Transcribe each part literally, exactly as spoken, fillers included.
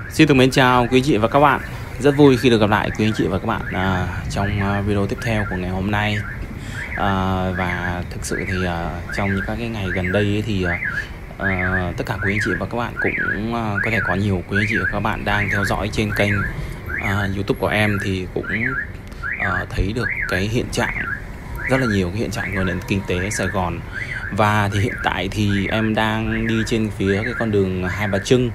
Xin được mến chào quý anh chị và các bạn. Rất vui khi được gặp lại quý anh chị và các bạn à, trong video tiếp theo của ngày hôm nay. à, Và thực sự thì à, trong những các cái ngày gần đây ấy thì à, tất cả quý anh chị và các bạn cũng à, có thể có nhiều quý anh chị và các bạn đang theo dõi trên kênh à, YouTube của em thì cũng à, thấy được cái hiện trạng, rất là nhiều cái hiện trạng của nền kinh tế Sài Gòn. Và thì hiện tại thì em đang đi trên phía cái con đường Hai Bà Trưng,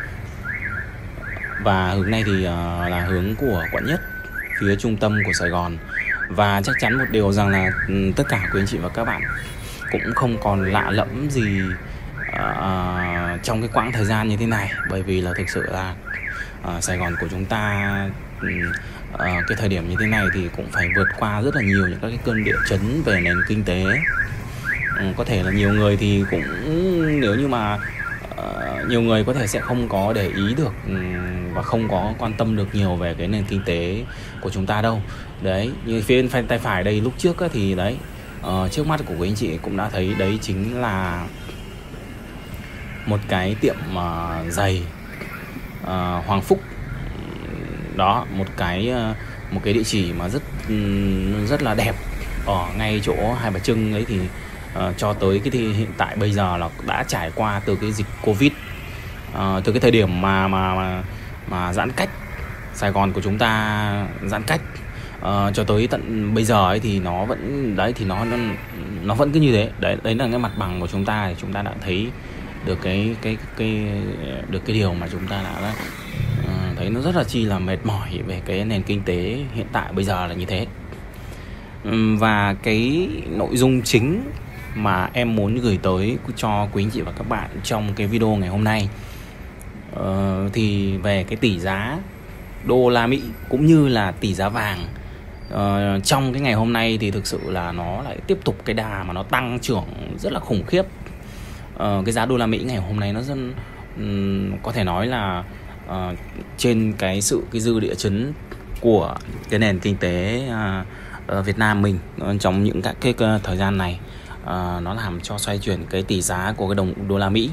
và hướng này thì uh, là hướng của quận Nhất, phía trung tâm của Sài Gòn. Và chắc chắn một điều rằng là um, tất cả quý anh chị và các bạn cũng không còn lạ lẫm gì uh, trong cái quãng thời gian như thế này. Bởi vì là thực sự là uh, Sài Gòn của chúng ta um, uh, cái thời điểm như thế này thì cũng phải vượt qua rất là nhiều những các cái cơn địa chấn về nền kinh tế. um, Có thể là nhiều người thì cũng nếu như mà Uh, nhiều người có thể sẽ không có để ý được um, và không có quan tâm được nhiều về cái nền kinh tế của chúng ta đâu. Đấy, như phía bên tay phải đây lúc trước á, thì đấy uh, trước mắt của quý anh chị cũng đã thấy đấy chính là một cái tiệm uh, giày uh, Hoàng Phúc. Đó, một cái uh, một cái địa chỉ mà rất um, rất là đẹp ở ngay chỗ Hai Bà Trưng ấy. Thì Uh, cho tới cái thì hiện tại bây giờ là đã trải qua từ cái dịch Covid, uh, từ cái thời điểm mà mà mà, mà giãn cách, Sài Gòn của chúng ta giãn cách uh, cho tới tận bây giờ ấy thì nó vẫn đấy thì nó nó nó vẫn cứ như thế. Đấy đấy là cái mặt bằng của chúng ta, thì chúng ta đã thấy được cái cái cái được cái điều mà chúng ta đã uh, thấy nó rất là chi là mệt mỏi về cái nền kinh tế hiện tại bây giờ là như thế. Um, và cái nội dung chính mà em muốn gửi tới cho quý anh chị và các bạn trong cái video ngày hôm nay uh, thì về cái tỷ giá đô la Mỹ cũng như là tỷ giá vàng. Uh, trong cái ngày hôm nay thì thực sự là nó lại tiếp tục cái đà mà nó tăng trưởng rất là khủng khiếp. Uh, cái giá đô la Mỹ ngày hôm nay nó rất um, có thể nói là uh, trên cái sự cái dư địa chấn của cái nền kinh tế uh, uh, Việt Nam mình uh, trong những các cái uh, thời gian này. Uh, nó làm cho xoay chuyển cái tỷ giá của cái đồng đô la Mỹ.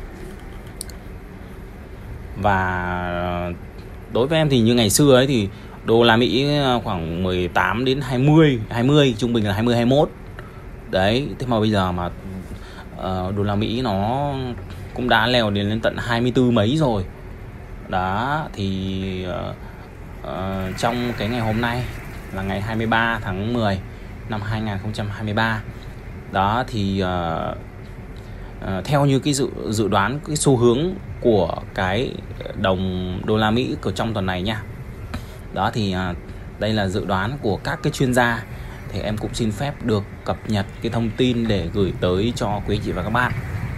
Và đối với em thì như ngày xưa ấy thì đô la Mỹ khoảng mười tám đến hai mươi, hai mươi, trung bình là hai mươi, hai mươi mốt. Đấy, thế mà bây giờ mà uh, đô la Mỹ nó cũng đã leo đến lên tận hai mươi tư mấy rồi. Đó, thì uh, uh, trong cái ngày hôm nay là ngày hai mươi ba tháng mười năm hai nghìn không trăm hai mươi ba. Đó thì uh, uh, theo như cái dự dự đoán cái xu hướng của cái đồng đô la Mỹ của trong tuần này nha. Đó thì uh, đây là dự đoán của các cái chuyên gia, thì em cũng xin phép được cập nhật cái thông tin để gửi tới cho quý chị và các bạn.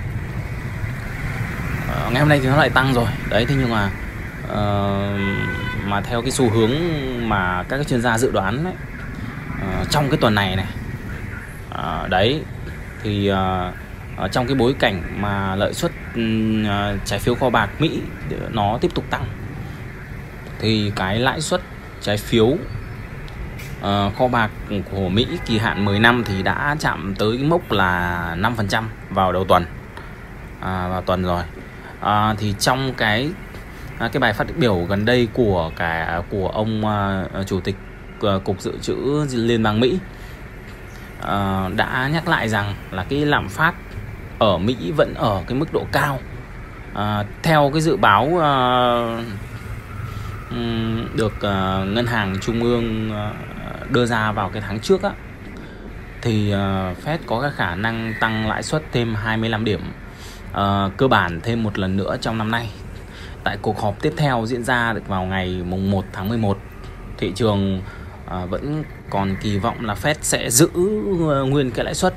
Uh, ngày hôm nay thì nó lại tăng rồi đấy, thế nhưng mà uh, mà theo cái xu hướng mà các cái chuyên gia dự đoán đấy, uh, trong cái tuần này này. À, đấy thì uh, trong cái bối cảnh mà lợi suất uh, trái phiếu kho bạc Mỹ nó tiếp tục tăng, thì cái lãi suất trái phiếu uh, kho bạc của Mỹ kỳ hạn mười năm thì đã chạm tới cái mốc là năm phần trăm vào đầu tuần, à, vào tuần rồi. À, thì trong cái cái bài phát biểu gần đây của cả của ông uh, chủ tịch uh, Cục Dự trữ Liên bang Mỹ Uh, đã nhắc lại rằng là cái lạm phát ở Mỹ vẫn ở cái mức độ cao. Uh, theo cái dự báo uh, um, được uh, Ngân hàng Trung ương uh, đưa ra vào cái tháng trước á, thì uh, Fed có cái khả năng tăng lãi suất thêm hai mươi lăm điểm uh, cơ bản thêm một lần nữa trong năm nay. Tại cuộc họp tiếp theo diễn ra được vào ngày mùng một tháng mười một, thị trường À, vẫn còn kỳ vọng là Fed sẽ giữ uh, nguyên cái lãi suất.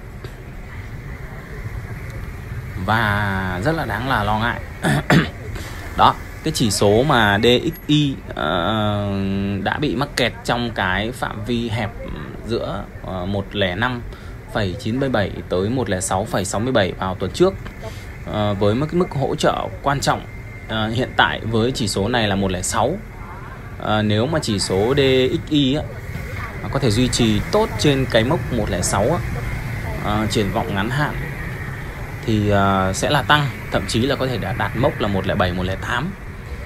Và rất là đáng là lo ngại. Đó, cái chỉ số mà đê ích i uh, đã bị mắc kẹt trong cái phạm vi hẹp giữa uh, một không năm phẩy chín mươi bảy tới một không sáu phẩy sáu mươi bảy vào tuần trước, uh, với mức mức hỗ trợ quan trọng uh, hiện tại với chỉ số này là một không sáu. À, nếu mà chỉ số đê ích i á, có thể duy trì tốt trên cái mốc một không sáu á, à, triển vọng ngắn hạn thì à, sẽ là tăng, thậm chí là có thể đạt, đạt mốc là một không bảy, một không tám.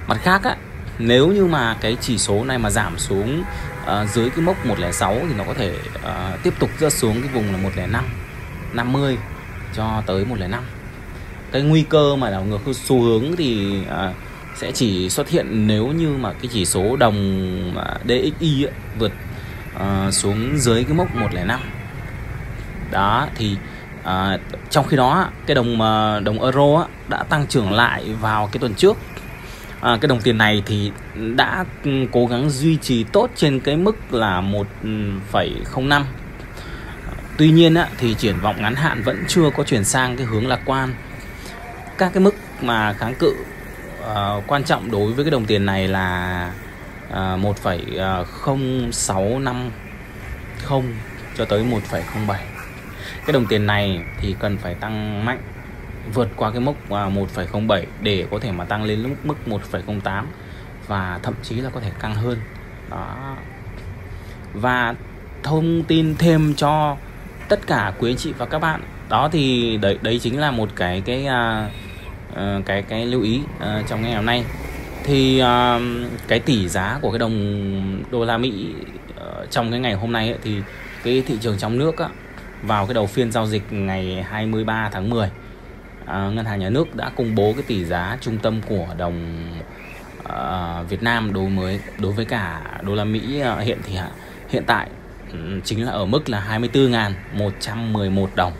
Mặt khác á, nếu như mà cái chỉ số này mà giảm xuống uh, dưới cái mốc một không sáu thì nó có thể uh, tiếp tục rớt xuống cái vùng là một không năm, năm mươi cho tới một không năm. Cái nguy cơ mà đảo ngược xu hướng thì uh, sẽ chỉ xuất hiện nếu như mà cái chỉ số đồng uh, đê ích i ấy, vượt uh, xuống dưới cái mốc một không năm. Đó thì uh, trong khi đó cái đồng uh, đồng euro á, đã tăng trưởng lại vào cái tuần trước. À, cái đồng tiền này thì đã cố gắng duy trì tốt trên cái mức là một phẩy không năm. Tuy nhiên á, thì triển vọng ngắn hạn vẫn chưa có chuyển sang cái hướng lạc quan. Các cái mức mà kháng cự uh, quan trọng đối với cái đồng tiền này là uh, một phẩy không sáu năm không cho tới một phẩy không bảy. Cái đồng tiền này thì cần phải tăng mạnh, vượt qua cái mốc một phẩy không bảy để có thể mà tăng lên mức mức một phẩy không tám và thậm chí là có thể căng hơn. Đó. Và thông tin thêm cho tất cả quý anh chị và các bạn, đó thì đấy đấy chính là một cái cái uh, cái cái lưu ý uh, trong ngày hôm nay. Thì uh, cái tỷ giá của cái đồng đô la Mỹ uh, trong cái ngày hôm nay ấy, thì cái thị trường trong nước á, vào cái đầu phiên giao dịch ngày hai mươi ba tháng mười, À, Ngân hàng Nhà nước đã công bố cái tỷ giá trung tâm của đồng uh, Việt Nam đối với đối với cả đô la Mỹ uh, hiện thì hiện tại um, chính là ở mức là hai mươi tư nghìn một trăm mười một đồng.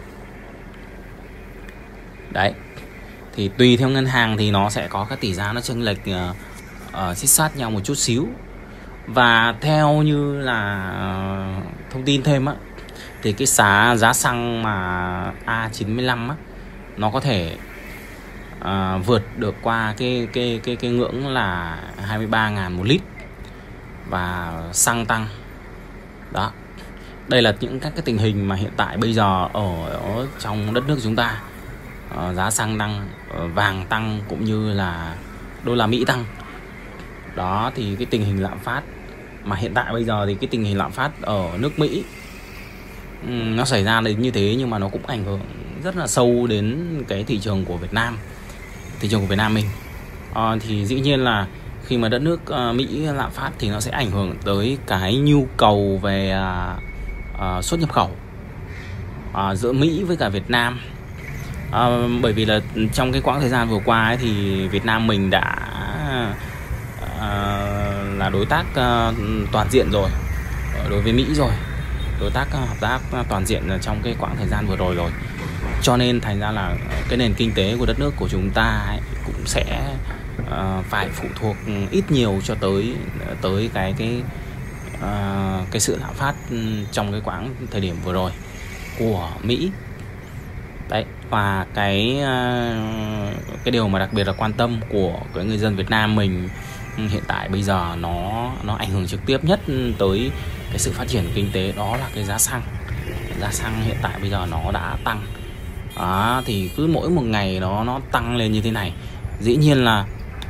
Đấy. Thì tùy theo ngân hàng thì nó sẽ có các tỷ giá nó chênh lệch uh, uh, xích sát nhau một chút xíu. Và theo như là uh, thông tin thêm á, thì cái giá giá xăng mà A chín mươi lăm á, nó có thể à, vượt được qua cái cái cái cái ngưỡng là hai mươi ba nghìn một lít và xăng tăng. Đó. Đây là những các cái tình hình mà hiện tại bây giờ ở, ở trong đất nước chúng ta. À, giá xăng tăng, vàng tăng cũng như là đô la Mỹ tăng. Đó thì cái tình hình lạm phát mà hiện tại bây giờ thì cái tình hình lạm phát ở nước Mỹ nó xảy ra đến như thế, nhưng mà nó cũng ảnh hưởng rất là sâu đến cái thị trường của Việt Nam, thị trường của Việt Nam mình. À, thì dĩ nhiên là khi mà đất nước uh, Mỹ lạm phát thì nó sẽ ảnh hưởng tới cái nhu cầu về uh, uh, xuất nhập khẩu uh, giữa Mỹ với cả Việt Nam. Uh, bởi vì là trong cái quãng thời gian vừa qua ấy, thì Việt Nam mình đã uh, là đối tác uh, toàn diện rồi đối với Mỹ rồi, đối tác hợp tác toàn diện trong cái quãng thời gian vừa rồi rồi. Cho nên thành ra là cái nền kinh tế của đất nước của chúng ta ấy cũng sẽ uh, phải phụ thuộc ít nhiều cho tới tới cái cái uh, cái sự lạm phát trong cái quãng thời điểm vừa rồi của Mỹ. Đấy, và cái uh, cái điều mà đặc biệt là quan tâm của cái người dân Việt Nam mình hiện tại bây giờ nó nó ảnh hưởng trực tiếp nhất tới cái sự phát triển kinh tế, đó là cái giá xăng. Giá xăng hiện tại bây giờ nó đã tăng. Đó, thì cứ mỗi một ngày nó nó tăng lên như thế này, dĩ nhiên là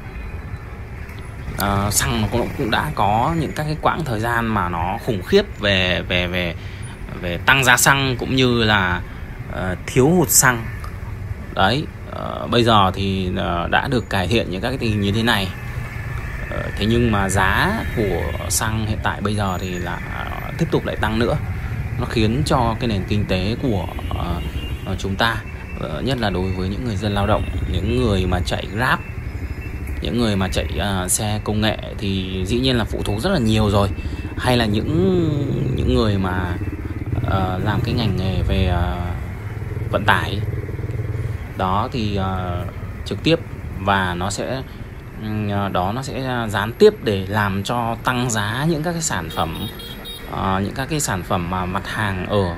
uh, xăng nó cũng, cũng đã có những các cái quãng thời gian mà nó khủng khiếp về về về về tăng giá xăng cũng như là uh, thiếu hụt xăng. Đấy, uh, bây giờ thì uh, đã được cải thiện những các cái tình hình như thế này. Uh, thế nhưng mà giá của xăng hiện tại bây giờ thì là uh, tiếp tục lại tăng nữa. Nó khiến cho cái nền kinh tế của uh, chúng ta, uh, nhất là đối với những người dân lao động, những người mà chạy Grab, những người mà chạy uh, xe công nghệ thì dĩ nhiên là phụ thuộc rất là nhiều rồi. Hay là những những người mà uh, làm cái ngành nghề về uh, vận tải. Đó thì uh, trực tiếp và nó sẽ uh, đó nó sẽ gián tiếp để làm cho tăng giá những các cái sản phẩm, uh, những các cái sản phẩm mà mặt hàng ở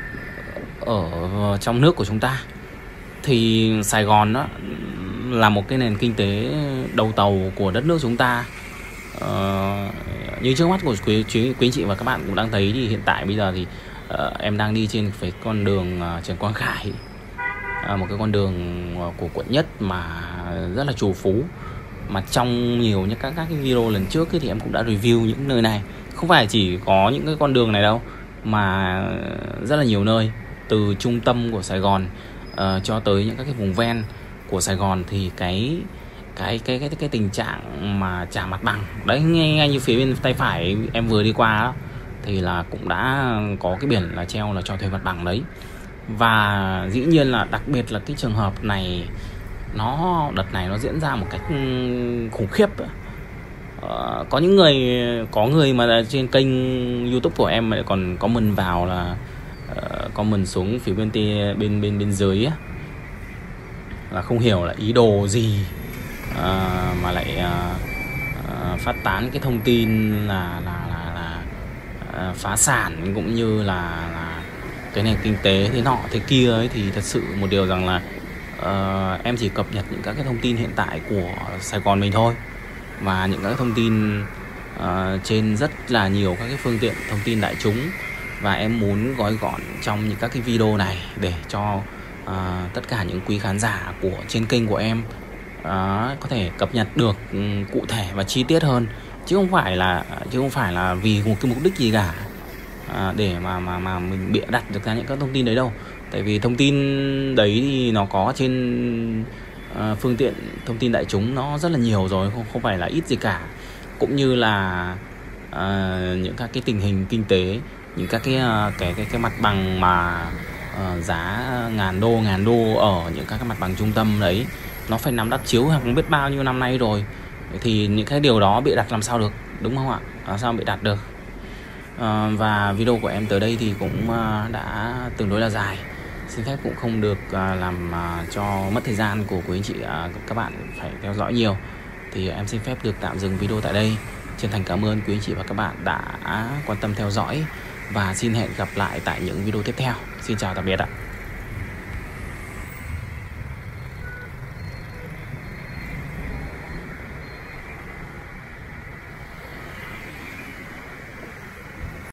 ở trong nước của chúng ta. Thì Sài Gòn đó là một cái nền kinh tế đầu tàu của đất nước chúng ta. Uh, như trước mắt của quý, quý, quý anh chị và các bạn cũng đang thấy thì hiện tại bây giờ thì uh, em đang đi trên cái con đường uh, Trần Quang Khải, uh, một cái con đường của quận Nhất mà rất là trù phú. Mà trong nhiều những các, các cái video lần trước ấy, thì em cũng đã review những nơi này. Không phải chỉ có những cái con đường này đâu, mà rất là nhiều nơi, từ trung tâm của Sài Gòn uh, cho tới những các cái vùng ven của Sài Gòn thì cái cái cái cái cái tình trạng mà trả mặt bằng đấy, ngay, ngay như phía bên tay phải em vừa đi qua đó, thì là cũng đã có cái biển là treo là cho thuê mặt bằng đấy. Và dĩ nhiên là đặc biệt là cái trường hợp này nó đợt này nó diễn ra một cách khủng khiếp. Ờ, có những người có người mà trên kênh YouTube của em lại còn comment vào là uh, comment xuống phía bên tì, bên bên bên dưới á, là không hiểu là ý đồ gì uh, mà lại uh, uh, phát tán cái thông tin là là là, là uh, phá sản cũng như là, là cái nền kinh tế thế nọ thế kia ấy. Thì thật sự một điều rằng là uh, em chỉ cập nhật những các cái thông tin hiện tại của Sài Gòn mình thôi, và những các thông tin uh, trên rất là nhiều các cái phương tiện thông tin đại chúng, và em muốn gói gọn trong những các cái video này để cho uh, tất cả những quý khán giả của trên kênh của em uh, có thể cập nhật được um, cụ thể và chi tiết hơn, chứ không phải là chứ không phải là vì một cái mục đích gì cả uh, để mà mà mà mình bịa đặt được ra những các thông tin đấy đâu. Tại vì thông tin đấy thì nó có trên uh, phương tiện thông tin đại chúng nó rất là nhiều rồi, không không phải là ít gì cả. Cũng như là uh, những các cái tình hình kinh tế, những các cái uh, cái cái cái mặt bằng mà uh, giá ngàn đô ngàn đô ở những các cái mặt bằng trung tâm đấy nó phải nằm đắt chiếu hàng không biết bao nhiêu năm nay rồi, thì những cái điều đó bị đặt làm sao được, đúng không ạ? Làm sao bị đặt được? Uh, và video của em tới đây thì cũng uh, đã tương đối là dài, xin phép cũng không được uh, làm uh, cho mất thời gian của quý anh chị uh, các bạn phải theo dõi nhiều, thì em xin phép được tạm dừng video tại đây. Chân thành cảm ơn quý anh chị và các bạn đã quan tâm theo dõi, và xin hẹn gặp lại tại những video tiếp theo. Xin chào tạm biệt ạ.